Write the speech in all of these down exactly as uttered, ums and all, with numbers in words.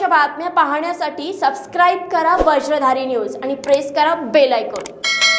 बातम्या पाहण्यासाठी सबस्क्राइब करा वज्रधारी न्यूज आणि प्रेस करा बेल आयकॉन।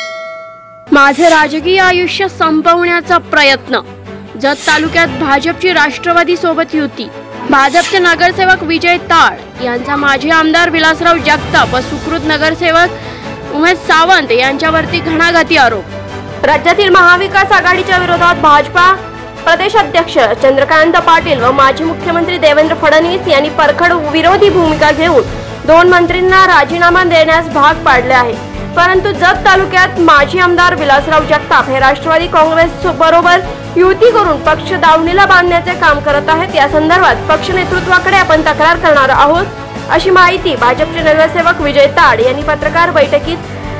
माझे राजकीय आयुष्य संपवण्याचा प्रयत्न। जत तालुक्यात भाजपची राष्ट्रवादी सोबत युती। भाजपचे नगरसेवक विजय ताड यांचा माजी आमदार विलासराव जगताप व सुकृत नगरसेवक उमेश सावंत यांच्यावरती घणाघाती आरोप। राज्यातील महाविकास आघाडीच्या विरोधात भाजपा प्रदेशाध्यक्ष चंद्रकांत पाटील व माजी मुख्यमंत्री देवेंद्र फडणवीस यांनी परखड विरोधी भूमिका घेऊन दोन मंत्रींना राजीनामा देण्यास भाग पाडले आहे। परंतु जत तालुक्यात माजी आमदार विलासराव जगताप हे राष्ट्रवादी काँग्रेस बरोबर युती करून पक्ष दावणीला बांधण्याचे काम करत आहेत। या संदर्भात पक्ष नेतृत्वाकडे आपण तक्रार करणार आहोत, अशी माहिती भाजपचे नगरसेवक विजय ताड यांनी पत्रकार बैठकीत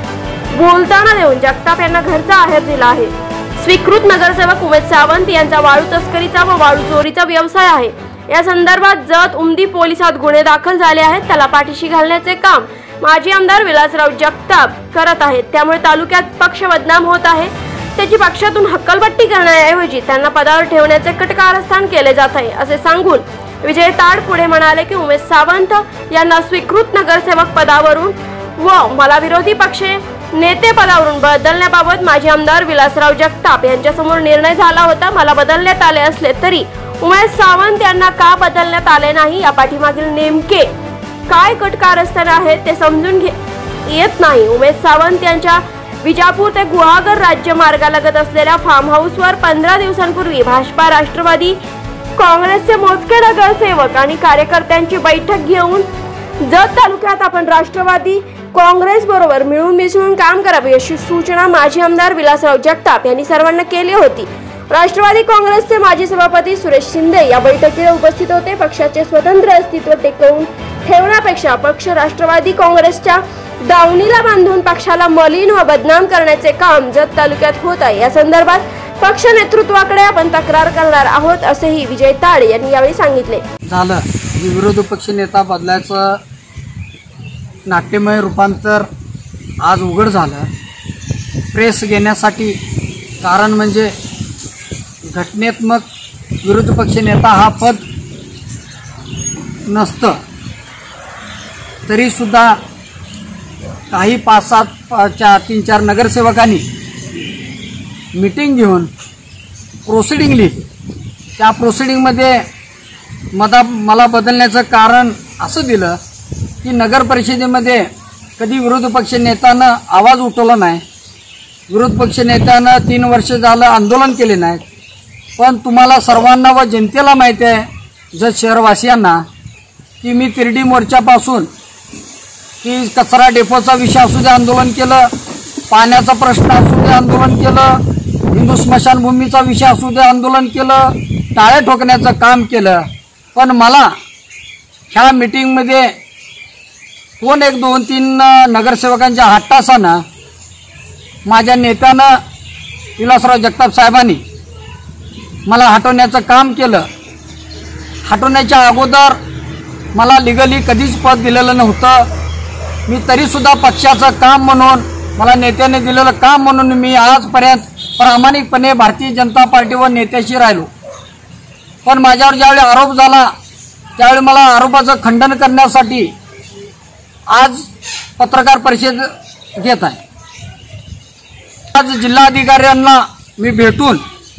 बोलताना देऊन जगताप यांना घरचा आहेर दिला आहे। स्वीकृत नगरसेवक उमेश सावंत यांचा वाळू तस्करीचा व वाळू चोरीचा व्यवसाय आहे। या संदर्भात जत उमदी पोलिसात गुन्हे दाखल झाले आहेत। त्याला पाठीशी घालण्याचे काम माजी आमदार विलासराव जगताप करत आहेत। त्यामुळे तालुक्यात पक्ष बदनाम होत आहे। त्याची पक्षातून हक्कलपट्टी करण्याऐवजी त्यांना पदावर ठेवण्याचे कटकारस्थान केले जात आहे, असे सांगून विजय ताड पुढे म्हणाले की उमेश सावंत यांना स्वीकृत नगरसेवक पदावरून व मला विरोधी पक्ष नेते पदावरून बदलण्याबाबत माजी आमदार विलासराव जगताप यांच्यासमोर निर्णय झाला होता। मला बदलण्यात आले असले तरी उमेश सावंत यांना का बदलण्यात आले नाही, या पाठीमागील नेमके काय कटकारस्थान आहे ते समजून घे येत नाही। उमेश सावंत यांच्या विजापूर ते गुहागर राज्य मार्गालगत असलेल्या फार्म हाऊसवर पंधरा दिवसांपूर्वी भाजपा राष्ट्रवादी काँग्रेसचे मोजके नगरसेवक आणि कार्यकर्त्यांची बैठक घेऊन जत तालुक्यात आपण राष्ट्रवादी काँग्रेस बरोबर मिळून मिसळून काम करावे अशी सूचना माजी आमदार विलासराव जगताप यांनी सर्वांना केली होती। राष्ट्रवादी काँग्रेसचे माजी सभापती सुरेश शिंदे या बैठकीला उपस्थित होते। पक्षाचे स्वतंत्र अस्तित्व टिकवून ठेवण्यापेक्षा पक्ष राष्ट्रवादी काँग्रेसच्या दावणीला बांधून पक्षाला मलिन व बदनाम करण्याचे काम जत तालुक्यात होत आहे। या संदर्भात पक्ष नेतृत्वाकडे आपण तक्रार करणार आहोत, असेही विजय ताड यांनी यावेळी सांगितले। झालं विरोधी पक्ष नेता बदलायचं नाट्यमय रूपांतर आज उघड झालं। प्रेस घेण्यासाठी कारण म्हणजे घटनात्मक विरोधी पक्ष नेता हा पद नसतं, तरी सुद्धा काही पाच सात तीन चार नगरसेवकांनी मीटिंग घेऊन प्रोसिडिंग लिहिली। त्या प्रोसिडिंगमध्ये मला मला बदलण्याचं कारण असं दिलं की नगर परिषदेमध्ये कधी विरोधी पक्ष नेत्यानं आवाज उठवला नाही, विरोधी पक्ष नेत्यानं तीन वर्ष झालं आंदोलन केले नाहीत। पण तुम्हाला सर्वांना व जनतेला माहिती आहे, जत शहरवासियांना, की मी तिरडी मोर्चापासून की कचरा डेपोचा विषय असू दे आंदोलन केलं, पाण्याचा प्रश्न असू दे आंदोलन केलं, हिंदू स्मशानभूमीचा विषय असू दे आंदोलन केलं, टाळ्या ठोकण्याचं काम केलं। पण मला ह्या मीटिंगमध्ये कोण एक दोन तीन नगरसेवकांच्या हट्टासानं माझ्या नेत्यानं विलासराव जगताप साहेबांनी मला हटवण्याचं काम केलं। हटवण्याच्या अगोदर मला लिगली कधीच पद दिलेलं नव्हतं। मी तरीसुद्धा पक्षाचं काम म्हणून, मला नेत्याने दिलेलं काम म्हणून मी आजपर्यंत प्रामाणिकपणे भारतीय जनता पार्टी व नेत्याशी राहिलो। पण माझ्यावर ज्यावेळी आरोप झाला त्यावेळी मला आरोपाचं खंडन करण्यासाठी आज पत्रकार परिषद घेत आहे। आज जिल्हाधिकाऱ्यांना मी भेटून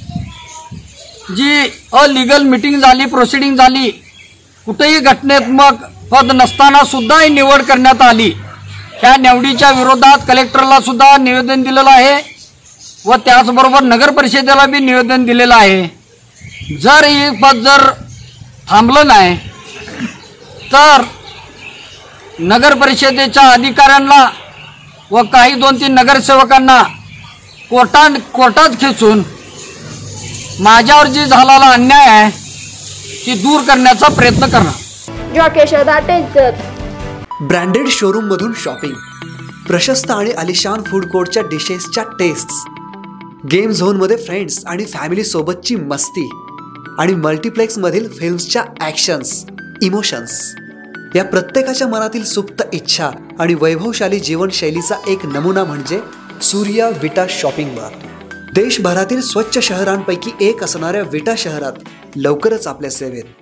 जी अलिगल मीटिंग झाली, प्रोसिडिंग झाली, कुठेही घटनात्मक पद नसताना सुद्धा ही निवड करण्यात आली, ह्या निवडीच्या विरोधात कलेक्टरला सुद्धा निवेदन दिलेलं आहे व त्याचबरोबर नगर परिषदेला बी निवेदन दिलेलं आहे। जर हे पद जर थांबलं नाही तर नगर परिषदेच्या अधिकाऱ्यांना व काही दोन तीन नगरसेवकांना कोर्टात कोर्टात खेचून माझ्यावर जी झालेला अन्याय आहे ती दूर करण्याचा प्रयत्न करणार। जॉकेश दाटे जत। ब्रँडेड शोरूम मधून शॉपिंग, प्रशस्त आणि आलिशान फूड कोर्टच्या डिशेसच्या टेस्ट्स, गेम झोन मध्ये फ्रेंड्स आणि फॅमिली सोबतची मस्ती आणि मल्टीप्लेक्स मधील फिल्म्सच्या ॲक्शन्स, इमोशन्स, या प्रत्येकाच्या मनातील सुप्त इच्छा आणि वैभवशाली जीवनशैलीचा एक नमुना म्हणजे सूर्या विटा शॉपिंग मार्ट। देशभरातील स्वच्छ शहरांपैकी एक असणाऱ्या विटा शहरात लवकरच आपल्या सेवेत।